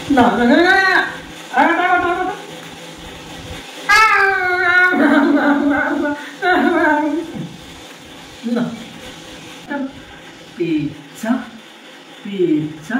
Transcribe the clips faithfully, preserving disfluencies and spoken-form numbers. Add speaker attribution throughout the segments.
Speaker 1: Pizza, pizza.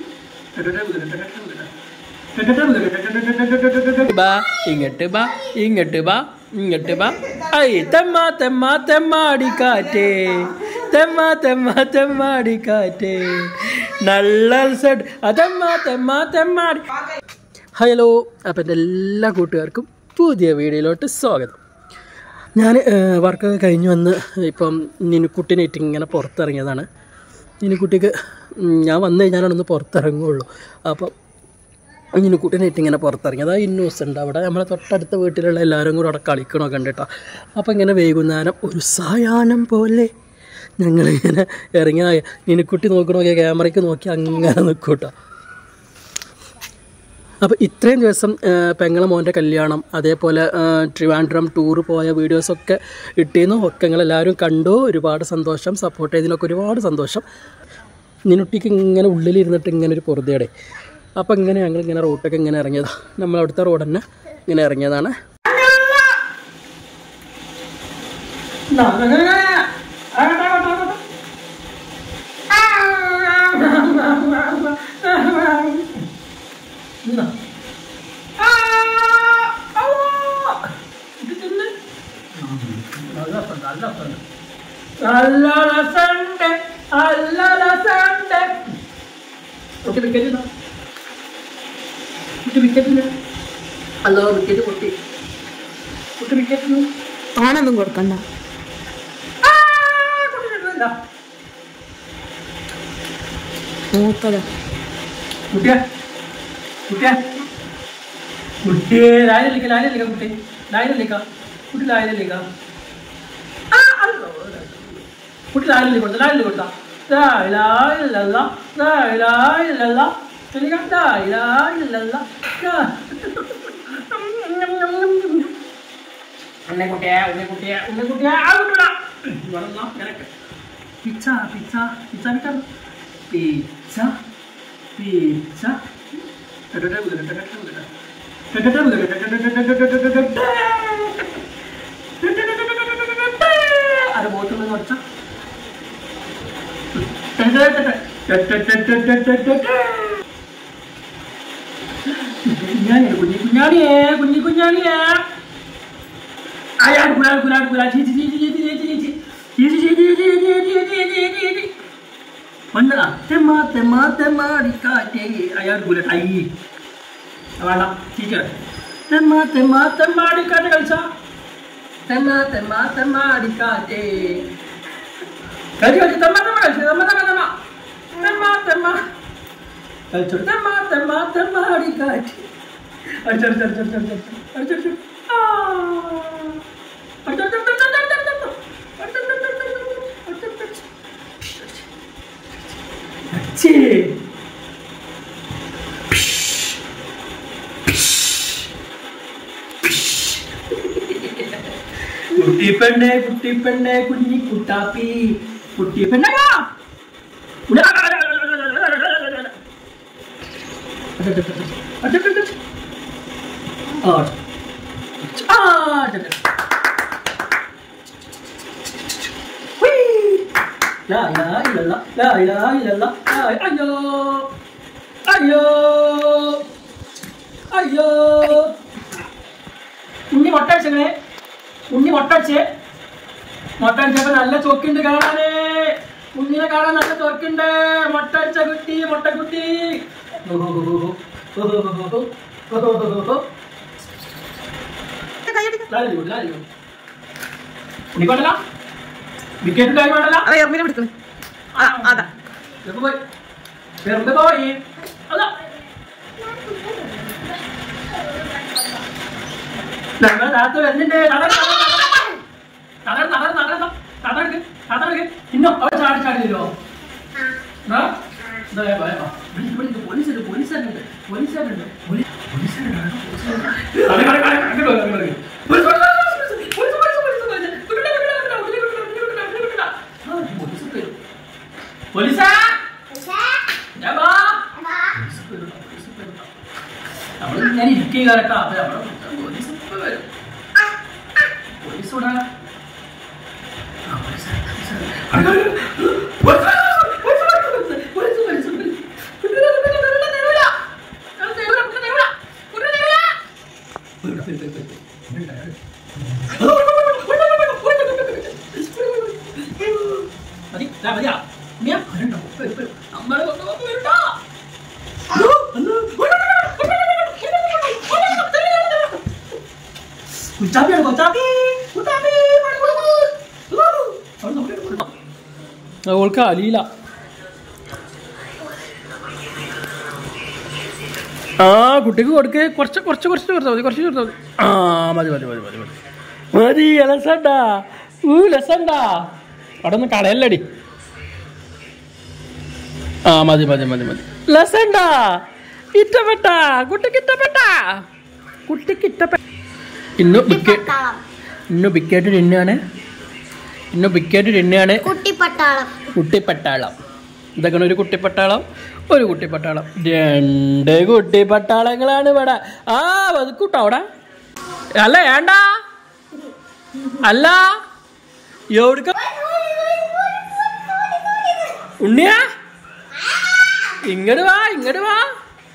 Speaker 1: Ba, ingette ba, ingette ba, ingette ba. Ay, temma, temma, temmaടി കാറ്റേ, temma, temma, temmaടി കാറ്റേ. നല്ല Z, അതെമ്മ, തെമ്മ, തെമ്മാടി. Hello, അപ്പം എൻ്റെ എല്ലാ കൂട്ടുകാർക്കും പുതിയ വീഡിയോയിലോട്ട് സ്വാഗതം. ഞാൻ വർക്കൊക്കെ കഴിഞ്ഞ് വന്ന് ഇപ്പം നിനുക്കുട്ടിനായിട്ട് ഇങ്ങനെ പുറത്തിറങ്ങിയതാണ്. നിനുക്കുട്ടിക്ക് ഞാൻ വന്നു കഴിഞ്ഞാലൊന്ന് പുറത്തിറങ്ങുകയുള്ളൂ. അപ്പം നിനുക്കുട്ടിനായിട്ട് ഇങ്ങനെ പുറത്തിറങ്ങി. അതാ ഇന്നൂസ് ഉണ്ട് അവിടെ, നമ്മളെ തൊട്ടടുത്ത വീട്ടിലുള്ള എല്ലാവരും കൂടെ അവിടെ കളിക്കണമൊക്കെ ഉണ്ട് കേട്ടോ. അപ്പം ഇങ്ങനെ വൈകുന്നേരം ഒരു സായാഹ്നം പോലെ ഞങ്ങളിങ്ങനെ ഇറങ്ങിയ നിനുക്കുട്ടി നോക്കണമൊക്കെ ക്യാമറയ്ക്ക് നോക്കി അങ്ങനെ നിൽക്കും കേട്ടോ. അപ്പോൾ ഇത്രയും ദിവസം പെങ്ങളെ മോൻ്റെ കല്യാണം, അതേപോലെ ട്രിവാൻഡ്രം ടൂറ് പോയ വീഡിയോസൊക്കെ ഇട്ടിരുന്നു. ഒക്കെ ഞങ്ങളെല്ലാവരും കണ്ടു. ഒരുപാട് സന്തോഷം, സപ്പോർട്ട് ചെയ്തതിനൊക്കെ ഒരുപാട് സന്തോഷം. നിനുട്ടിക്ക് ഇങ്ങനെ ഉള്ളിലിരുന്നിട്ട് ഇങ്ങനെ ഒരു പൊറുതയുടെ. അപ്പോൾ ഇങ്ങനെ ഞങ്ങളിങ്ങനെ റോട്ടൊക്കെ ഇങ്ങനെ ഇറങ്ങിയതാണ്. നമ്മളവിടുത്തെ റോഡ് തന്നെ ഇങ്ങനെ ഇറങ്ങിയതാണ്.
Speaker 2: ആണൊന്നും കൊടുക്കണ്ട. മൂത്തതാ
Speaker 1: കുട്ടിയെ കുട്ടിയെ കുട്ടിയെ ലായലിക്ക ലായലിക്ക കുട്ടി ലായലിക്ക കുട്ടി ലായലിക്ക കുട്ടി ലായലി കൊടുത്ത ലായലി കൊടുത്ത ഉണ്ണിക്കുട്ടിയെ ഉണ്ണിക്കുട്ടിയെ ഉണ്ണിക്കുട്ടിയെ പിച്ച പിച്ച പിച്ച പിച്ച pizza ada botol में अच्छा कुഞ്ഞാണി കുഞ്ഞി കുഞ്ഞാണിയേ കുഞ്ഞി കുഞ്ഞാണിയേ അയാൾ കുലാൽ കുലാൽ കുലാൽ ചീച്ചി ചീച്ചി ചീച്ചി ചീച്ചി ചീച്ചി ചീച്ചി ചീച്ചി ചീച്ചി ചീച്ചി Mana? Tema tema tema di kaca. Ayah gula tai. Awak cica. Tema tema tema di kaca kalsa. Tema tema tema di kaca. Kaca kaca tema tema kalsa. Tema tema tema. Tema tema. Kalsa. Tema tema tema di kaca. Ajar ajar ajar ajar ajar ajar. Ah. Ajar ajar ajar ajar ajar. കുട്ടി പെണ്ണെ കുട്ടി പെണ്ണെ കുഞ്ഞി കുട്ടാപ്പി കുട്ടി പെണ്ണ La ilaha illallah, la ilaha illallah, ayo, ayo, ayo. Unni motor cakre, unni motor cak, motor cakap nalla cokin de gara ne, unni na gara nalla cokin de, motor cakutti, motor kutti. Oh oh oh oh oh oh oh oh. Lari lu, lari lu. Unni kau dah? Bikin tu dari mana lah?
Speaker 2: Ada yang minum di sini. Ah, ada.
Speaker 1: Lepas boy, lepas boy, ada. Lepas dah tu ni deh, dah dah dah dah dah dah dah dah dah dah ke, dah dah ke. Inno, awak cari cari dulu. Nah, dah ya, ya. Beli beli tu polis ada, polis ada, polis ada, polis polis ada. Ada ada ada, ada ada ada. Polis polis. Polisa? Polisa? Ya, Bang. Polisa. നമ്മളിങ്ങനെ ഇരിക്കുകയൊക്കെ അപ്പൊ നമ്മളെ police ഇപ്പൊ വരും. Police ഇവിടെ കുച്ചാപ്പിയാണ് കൊച്ചാപ്പി അവൾക്ക് അലിയില്ല. ആ കുട്ടിക്ക് കൊടുക്ക് കുറച്ച് കുറച്ച് കുറച്ച് കൊടുത്താൽ മതി കുറച്ച് കൊടുത്താൽ മതി. ആ മതി മതി മതി മതി മതി മതി ലസണ്ടാ ഊ ലസണ്ടാ അവിടെ ഒന്ന് കളയല്ലടി. ആ മതി മതി മതി മതി ലസണ്ടാ ഇഷ്ടപ്പെട്ട കുട്ടിക്ക് ഇഷ്ടപ്പെട്ട കുട്ടിക്ക് ഇഷ്ടപ്പെട്ട. ഇന്നു ബിക്കറ്റ് ഇന്നു ബിക്കറ്റ് തിന്നാണ് ഇന്നു ബിക്കറ്റ് തിന്നാണ്
Speaker 2: കുട്ടിപ്പട്ടാളം.
Speaker 1: കുട്ടിപ്പട്ടാളം ഇതൊക്കെയാണ് ഒരു കുട്ടിപ്പട്ടാളം ഒരു കുട്ടിപ്പട്ടാളം രണ്ട് കുട്ടിപ്പട്ടാളങ്ങളാണ് ഇവിടെ. ആ വതുക്കൂട്ടോ അവിടെ അല്ല വേണ്ട അല്ല എവിടുക്ക ഉണ്ണിയാ ഇങ്ങോട്ട് വാ ഇങ്ങോട്ട് വാ.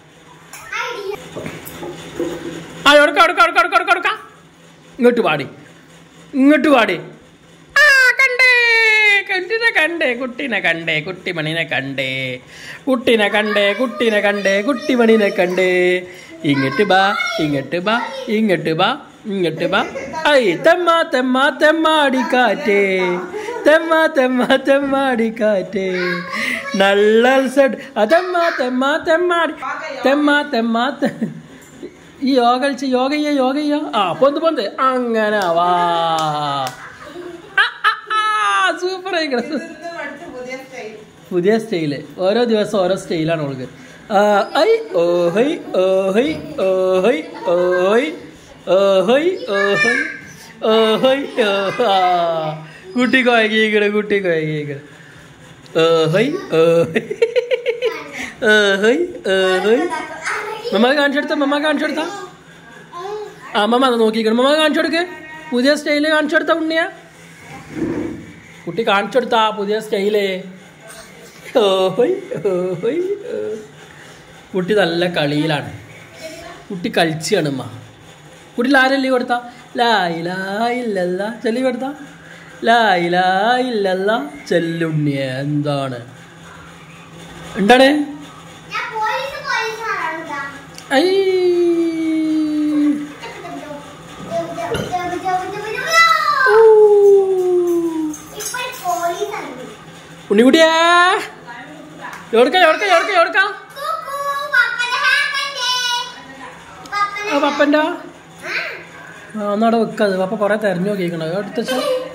Speaker 1: ആ എടുക്ക എടുക്ക എടുക്ക എടുക്ക എടുക്ക എടുക്ക ഇങ്ങോട്ട് പാടി ഇങ്ങോട്ട് പാടി. ആ കണ്ടേ കുട്ടിനെ കണ്ടേ കുട്ടീനെ കണ്ടേ കുട്ടിമണിനെ കണ്ടേ കുട്ടീനെ കണ്ടേ കുട്ടീനെ കണ്ടേ കുട്ടിമണിനെ കണ്ടേ. ഇങ്ങോട്ട് ബാ ഇങ്ങോട്ട് ബാ ഇങ്ങോട്ട് ബാ ഇങ്ങോട്ട് ബാ. ഐ തെമ്മ തെമ്മ തെമ്മാടിക്കാറ്റേ തെമ്മ തെമ്മ തെമ്മാടിക്കാറ്റേ നല്ല സെഡ് തെമ്മ തെമ്മ തെമ്മാടി തെമ്മ തെമ്മ തെ ഈ യോഗ കളിച്ച് യോഗ ചെയ്യ യോഗ ചെയ്യ. ആ പൊന്ത് പൊന്ത് അങ്ങനെ വാ സൂപ്പർ ആയിക്കണ. പുതിയ സ്റ്റൈല് ഓരോ ദിവസം ഓരോ സ്റ്റൈലാണ് അവൾക്ക്. ഐ ഓഹൈ ഓഹൈ ഓഹൈ ഓഹൈ ഓഹൈ ഓഹൈ ഓഹൈ കുട്ടി കൊയകിക്കണ കുട്ടി കൊയകിക്കണ ഓഹൈ ഓഹൈ ഓഹൈ ഓഹൈ. മമ്മ കാണിച്ചു കൊടുത്ത മമ്മ കാണിച്ചു കൊടുത്ത ആ മമ്മ അത് നോക്കിക്കണം. മമ്മ കാണിച്ചു കൊടുക്ക് പുതിയ സ്റ്റൈല് കാണിച്ചു കൊടുത്ത ഉണ്ണിയ കുട്ടി കാണിച്ചു കൊടുത്ത പുതിയ സ്റ്റൈല്. ഓഹോയ് ഓഹോയ് കുട്ടി നല്ല കളിയിലാണ്. കുട്ടി കളിച്ചാണ് അമ്മ. കുട്ടി ലാരല്ലി കൊടുത്ത ലായില്ല ചെല്ലി കൊടുത്ത ലായില്ല ചെല്ലുണ്ണിയ എന്താണ് എന്താണ് ഐ ഉണ്ണിക്കുട്ടിയാ എവിടുക്ക എവിടുക്ക എവിടുക്ക എവിടുക്ക പപ്പൻ്റെ ആ ഒന്നവിടെ വെക്കാത് പപ്പ കുറെ തെരഞ്ഞു നോക്കിക്കണോ എടുത്ത